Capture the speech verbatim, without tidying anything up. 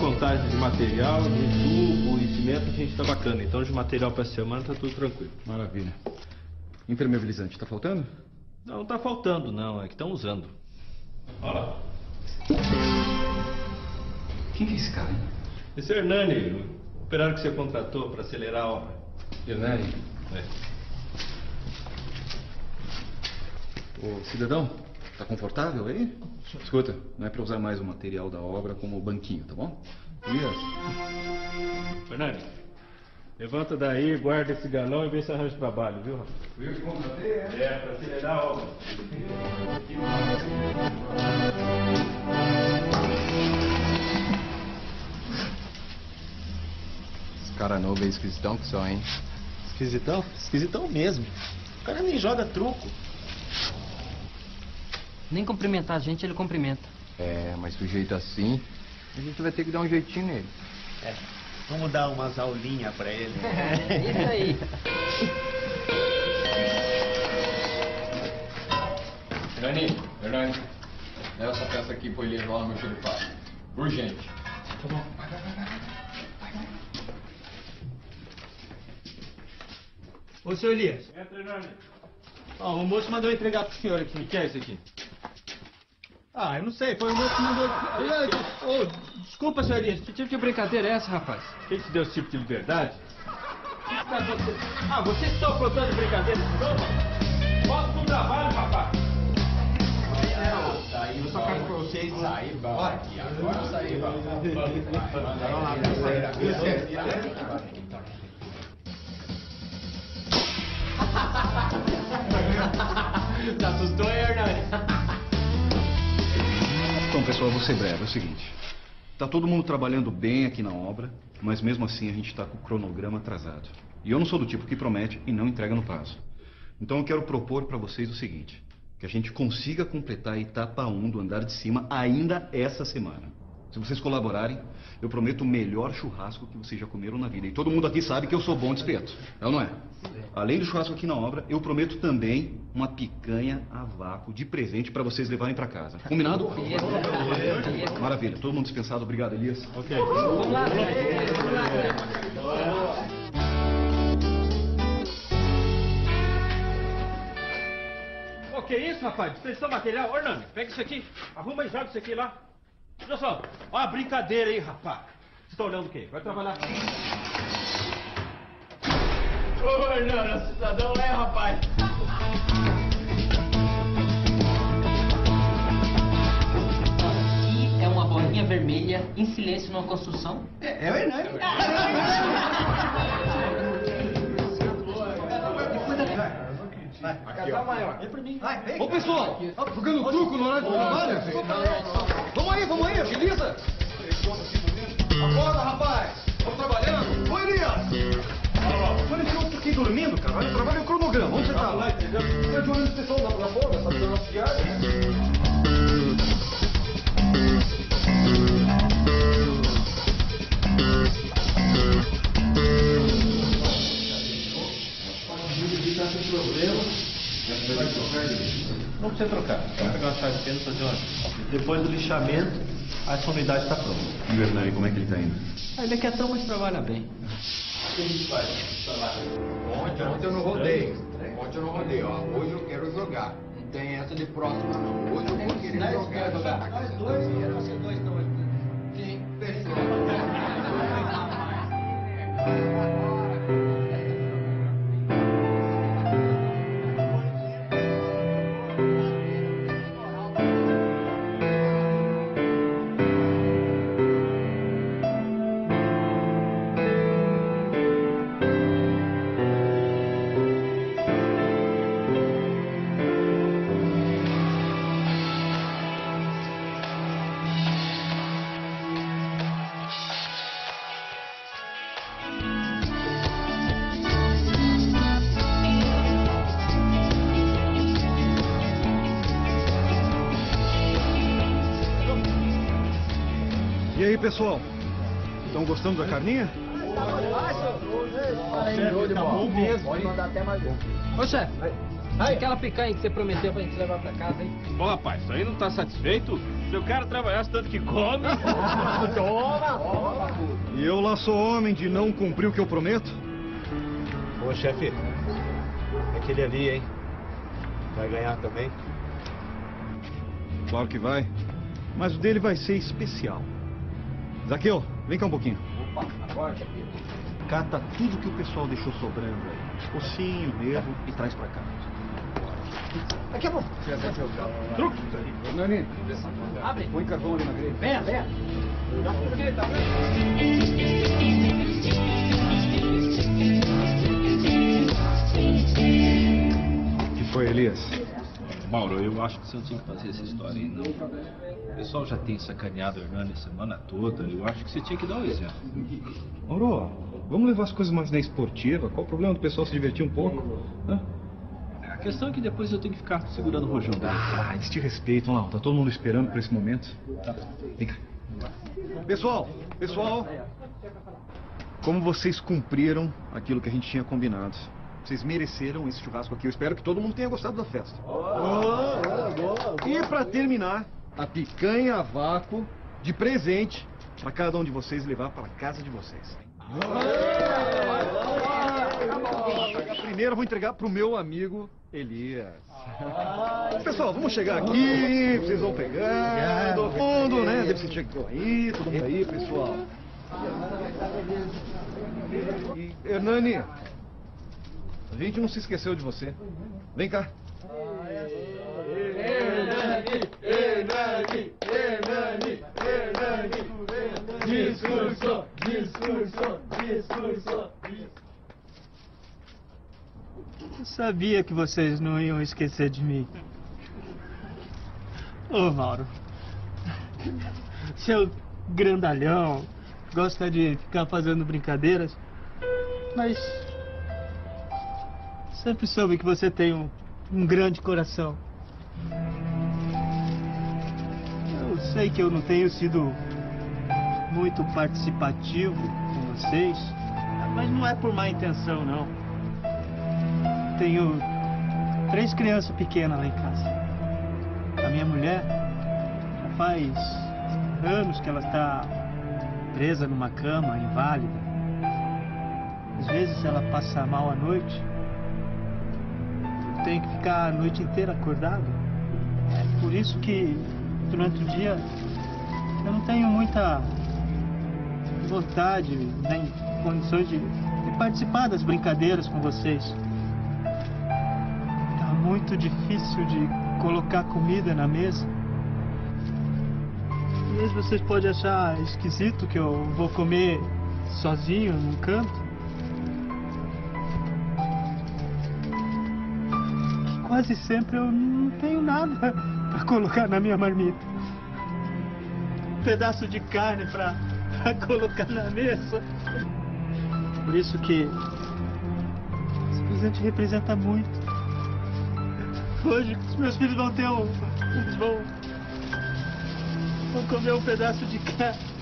contagem de material, de tubo e cimento, a gente tá bacana. Então, de material pra semana, tá tudo tranquilo. Maravilha. Impermeabilizante, tá faltando? Não, não tá faltando, não. É que estão usando. Olha lá. Quem que é esse cara, hein? Esse é Hernani, o operário que você contratou pra acelerar a obra. Hernani? É. Ô, cidadão, tá confortável aí? Escuta, não é pra usar mais o material da obra como banquinho, tá bom? Isso. Hernani, levanta daí, guarda esse galão e vê se arranja trabalho, viu, rapaz? Eu que contratei, é? É, pra acelerar a obra. Esse cara novo é esquisitão que só, hein? Esquisitão? Esquisitão mesmo. O cara nem joga truco. Nem cumprimentar a gente, ele cumprimenta. É, mas do jeito assim, a gente vai ter que dar um jeitinho nele. É. Vamos dar umas aulinhas pra ele. É, isso aí. Hernani, Hernani, leva essa peça aqui pro ele lá no meu xerifado. Urgente. Tá bom. Vai, vai, vai, vai, vai, vai. Ô, seu Elias. Entra, Hernani. Ó, o moço mandou entregar pro senhor aqui. O que é isso aqui? Ah, eu não sei. Foi o moço que mandou... Ô, desculpa, seu Elias. Que tipo de brincadeira é essa, rapaz? Quem te deu esse tipo de liberdade? Ah, vocês estão aprontando brincadeira de novo? Volta pro trabalho, rapaz. Aí eu só quero pra vocês. Saí, vai. Agora saí, vai. Te assustou, Hernani? Então, pessoal, vou ser breve. É o seguinte. Tá todo mundo trabalhando bem aqui na obra, mas mesmo assim a gente tá com o cronograma atrasado. E eu não sou do tipo que promete e não entrega no prazo. Então eu quero propor para vocês o seguinte. Que a gente consiga completar a etapa um do andar de cima ainda essa semana. Se vocês colaborarem, eu prometo o melhor churrasco que vocês já comeram na vida. E todo mundo aqui sabe que eu sou bom de espeto. É ou não é? Além do churrasco aqui na obra, eu prometo também uma picanha a vácuo de presente para vocês levarem para casa. Combinado? Maravilha. Todo mundo dispensado. Obrigado, Elias. Ok. Vamos lá. O que é isso, rapaz? Disposição material? Ô, Hernani, pega isso aqui. Arruma e joga isso aqui lá. Olha só. Olha a brincadeira aí, rapaz. Você tá olhando o quê? Vai trabalhar. Ô, Hernani, o cidadão é, rapaz. Aqui é uma bolinha vermelha em silêncio numa construção. É, é o Hernani. Aqui, ó. Ô, pessoal, jogando truco no horário do trabalho? Vamos aí, vamos aí, agiliza. Acorda, rapaz. Estamos trabalhando. Ô, Elias. Olha, esse outro aqui dormindo, cara. Olha, trabalha o cronograma. Onde você tá lá, entendeu? Você de olho no pessoal lá pra fora, sabe do nosso diário, né? Não precisa trocar. Vai pegar uma chave de fenda e fazer uma... Depois do lixamento, a sua unidade está pronta. E o Hernani, como é que ele tá indo? Ah, ele é quietão, mas trabalha bem. O que a gente faz? Ontem, ontem eu não rodei. Ontem eu não rodei, ó. Hoje eu quero jogar. Não tem essa de próxima, não. Hoje eu vou querer jogar. Nós dois, vocês dois estão aqui. Sim, fechou. E aí, pessoal? Estão gostando da carninha? Tá bom mesmo. Pode mandar até mais um. Ô, chefe, Aí, aquela picanha que você prometeu pra gente levar pra casa, hein? Ô, rapaz, isso aí não tá satisfeito? Se o cara trabalhasse tanto que come... E eu lá sou homem de não cumprir o que eu prometo? Ô, chefe, aquele ali, hein? Vai ganhar também? Claro que vai. Mas o dele vai ser especial. Zaqueu, vem cá um pouquinho. Opa, agora, chefe. Cata tudo que o pessoal deixou sobrando aí. Ossinho, nervo e traz pra cá. Daqui a pouco. Truque! Nani, Abre. põe carvão ali na grelha. Venha, venha. O que foi, Elias? Mauro, eu acho que você não tinha que fazer essa história aí, não. O pessoal já tem sacaneado o Hernani a semana toda. Eu acho que você tinha que dar um exemplo. Mauro, vamos levar as coisas mais na esportiva. Qual o problema do pessoal se divertir um pouco? Hã? A questão é que depois eu tenho que ficar segurando o rojão dele. Ah, eles te respeitam lá. Tá todo mundo esperando por esse momento. Tá. Vem cá. Pessoal, pessoal. Como vocês cumpriram aquilo que a gente tinha combinado? Vocês mereceram esse churrasco aqui. Eu espero que todo mundo tenha gostado da festa. E pra terminar, a picanha a vácuo de presente pra cada um de vocês levar para casa de vocês. Primeiro eu vou entregar pro meu amigo Elias. Pessoal, vamos chegar aqui, vocês vão pegar, do fundo, né? Deve ser chegou aí, todo mundo aí, pessoal. E, Hernani, a gente não se esqueceu de você. Vem cá. Hernani, Hernani, Hernani, Hernani. Discurso, discurso, discurso. Eu sabia que vocês não iam esquecer de mim. Ô, Mauro. Seu grandalhão, gosta de ficar fazendo brincadeiras, mas sempre soube que você tem um, um grande coração. Eu sei que eu não tenho sido muito participativo com vocês, mas não é por má intenção, não. Tenho três crianças pequenas lá em casa. A minha mulher já faz anos que ela está presa numa cama, inválida. Às vezes ela passa mal à noite. Eu tenho que ficar a noite inteira acordado. É por isso que durante o dia eu não tenho muita vontade nem condições de, de participar das brincadeiras com vocês. Tá muito difícil de colocar comida na mesa. Às vezes vocês podem achar esquisito que eu vou comer sozinho num canto. Quase sempre eu não tenho nada para colocar na minha marmita. Um pedaço de carne para colocar na mesa. Por isso que esse presente representa muito. Hoje os meus filhos vão ter um... Eles vão... Vão comer um pedaço de carne.